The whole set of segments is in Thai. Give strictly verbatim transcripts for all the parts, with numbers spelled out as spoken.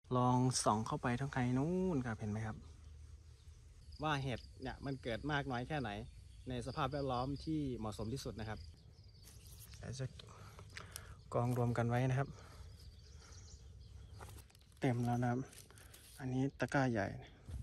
ลองส่องเข้าไปทางไกลนู้นครับเห็นไหมครับว่าเห็ดเนี่ยมันเกิดมากน้อยแค่ไหนในสภาพแวดล้อมที่เหมาะสมที่สุดนะครับเดี๋ยวจะกองรวมกันไว้นะครับเต็มแล้วนะครับอันนี้ตะกร้าใหญ่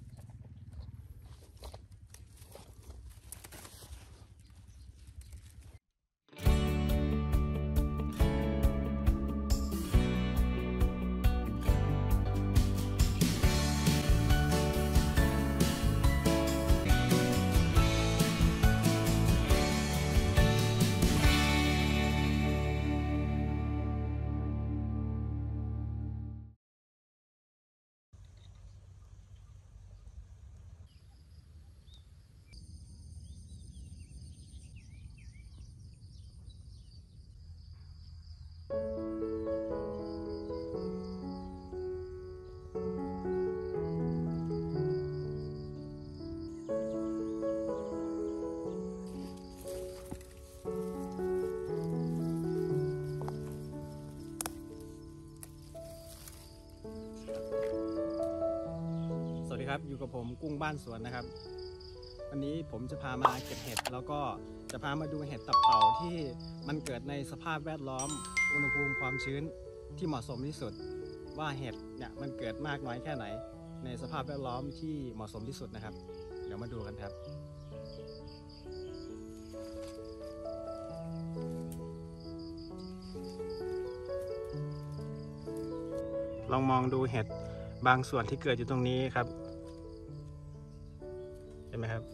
สวัสดีครับอยู่กับผมกุ้งบ้านสวนนะครับวันนี้ผมจะพามาเก็บเห็ดแล้วก็จะพามาดูเห็ดตับเต่าที่มันเกิดในสภาพแวดล้อมอุณหภูมิความชื้นที่เหมาะสมที่สุดว่าเห็ดเนี่ยมันเกิดมากน้อยแค่ไหนในสภาพแวดล้อมที่เหมาะสมที่สุดนะครับเดี๋ยวมาดูกันครับลองมองดูเห็ดบางส่วนที่เกิดอยู่ตรงนี้ครับเห็นไหมครับ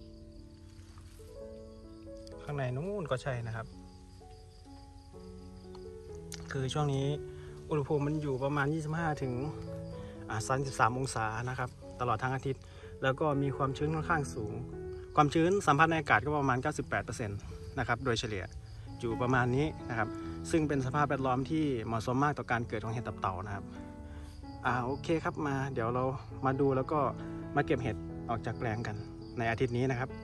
ข้างในนู้นก็ใช่นะครับคือช่วงนี้อุณหภูมิมันอยู่ประมาณยี่สิบห้าถึงสามสิบสามองศานะครับตลอดทั้งอาทิตย์แล้วก็มีความชื้นค่อนข้างสูงความชื้นสัมผัสในอากาศก็ประมาณ เก้าสิบแปดเปอร์เซ็นต์ นะครับโดยเฉลี่ยอยู่ประมาณนี้นะครับซึ่งเป็นสภาพแวดล้อมที่เหมาะสมมากต่อการเกิดของเห็ดตับเต่านะครับอ่าโอเคครับมาเดี๋ยวเรามาดูแล้วก็มาเก็บเห็ดออกจากแปลงกันในอาทิตย์นี้นะครับ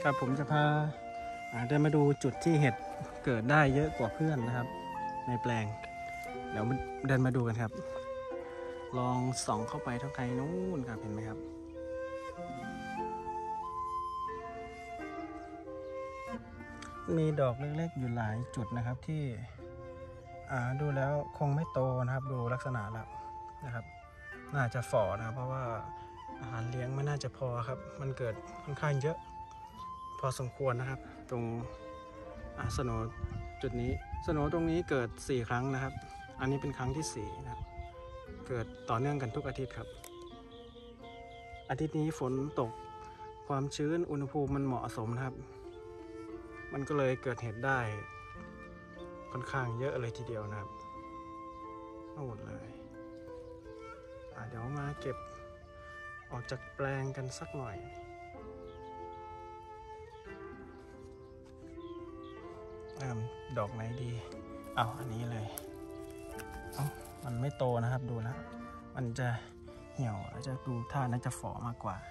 ครับผมจะพาเดินมาดูจุดที่เห็ดเกิดได้เยอะกว่าเพื่อนนะครับในแปลงเดี๋ยวเดินมาดูกันครับลองส่องเข้าไปทางไกลนู้นครับเห็นไหมครับมีดอกเล็กๆอยู่หลายจุดนะครับที่ดูแล้วคงไม่โตนะครับดูลักษณะแล้วนะครับน่าจะฝ่อนะครับเพราะว่าอาหารเลี้ยงไม่น่าจะพอครับมันเกิดค่อนข้างเยอะพอสมควรนะครับตรงสโนว์จุดนี้สโนว์ตรงนี้เกิดสี่ครั้งนะครับอันนี้เป็นครั้งที่สี่นะครับเกิดต่อเนื่องกันทุกอาทิตย์ครับอาทิตย์นี้ฝนตกความชื้นอุณหภูมิมันเหมาะสมนะครับมันก็เลยเกิดเห็ดได้ค่อนข้างเยอะเลยทีเดียวนะครับทั้งหมดเลยเดี๋ยวมาเก็บออกจากแปลงกันสักหน่อยเริ่มดอกไหนดีเอาอันนี้เลยเอามันไม่โตนะครับดูแล้วมันจะเหี่ยวอาจจะดูท่าน่าจะฝ่อมากกว่า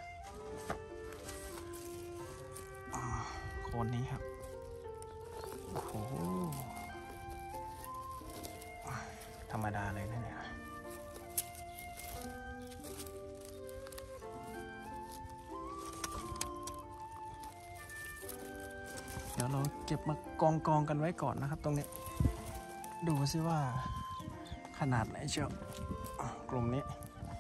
โคนนี้ครับโอ้โหธรรมดาเลยนะเนี่ยเดี๋ยวเราเก็บมากองกองกันไว้ก่อนนะครับตรงนี้ดูซิว่าขนาดไหนเชียวกลุ่มนี้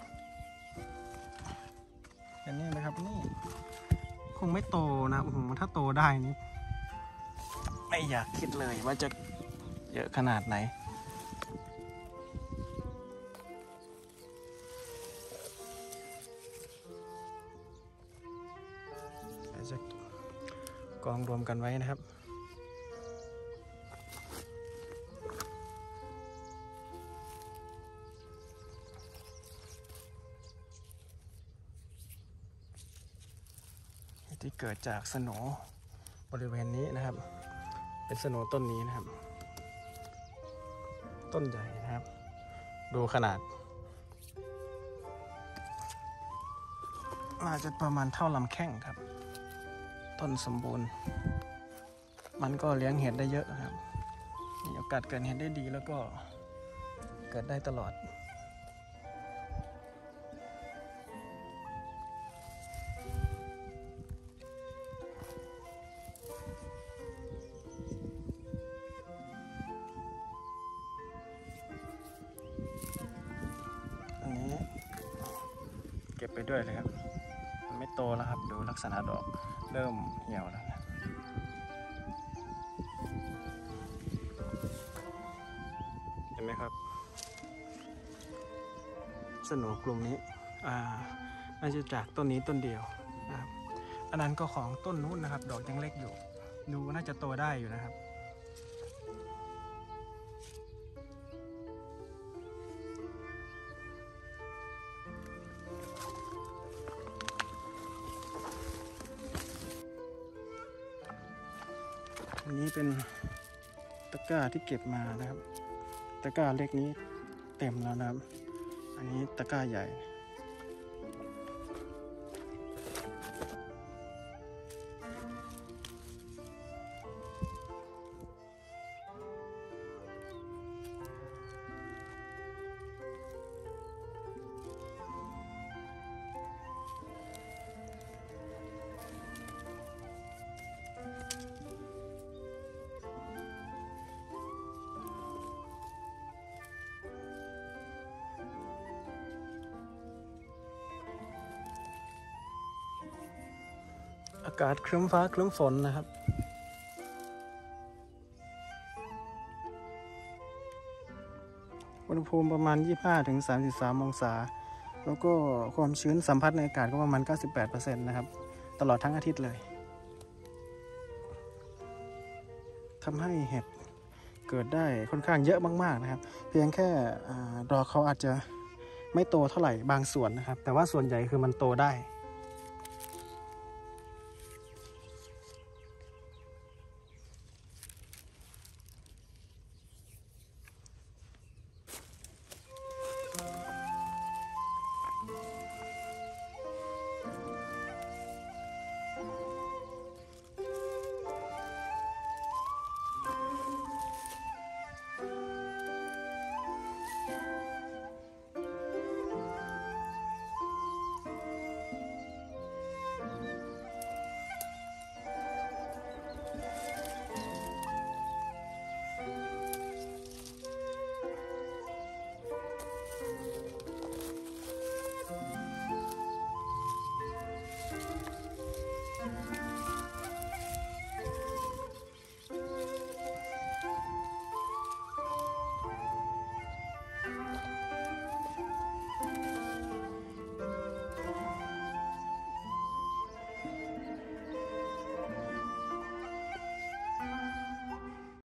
อันนี้นะครับนี่คงไม่โตนะถ้าโตได้นี่ไม่อยากคิดเลยว่าจะเยอะขนาดไหนจะกองรวมกันไว้นะครับที่เกิดจากสโหนบริเวณนี้นะครับเป็นสโหนต้นนี้นะครับต้นใหญ่นะครับดูขนาดอาจจะประมาณเท่าลำแข้งครับต้นสมบูรณ์มันก็เลี้ยงเห็ดได้เยอะครับมีโอกาสเกิดเห็ดได้ดีแล้วก็เกิดได้ตลอดอันนี้เก็บไปด้วยเลยครับมันไม่โตแล้วครับดูลักษณะดอกเริ่มเหี่ยวแล้วนะเห็นไหมครับสโหนกลุ่มนี้อ่าน่าจะจากต้นนี้ต้นเดียวนะครับอันนั้นก็ของต้นนู้นนะครับดอกยังเล็กอยู่ดูน่าจะโตได้อยู่นะครับอันนี้เป็นตะกร้าที่เก็บมานะครับตะกร้าเล็กนี้เต็มแล้วนะครับอันนี้ตะกร้าใหญ่อากาศครึ้มฟ้าครึ้มฝนนะครับอุณหภูมิประมาณ ยี่สิบห้าถึงสามสิบสาม องศาแล้วก็ความชื้นสัมผัสในอากาศก็ประมาณ เก้าสิบแปดเปอร์เซ็นต์ นะครับตลอดทั้งอาทิตย์เลยทำให้เห็ดเกิดได้ค่อนข้างเยอะมากๆนะครับเพียงแค่ดอกเขาอาจจะไม่โตเท่าไหร่บางส่วนนะครับแต่ว่าส่วนใหญ่คือมันโตได้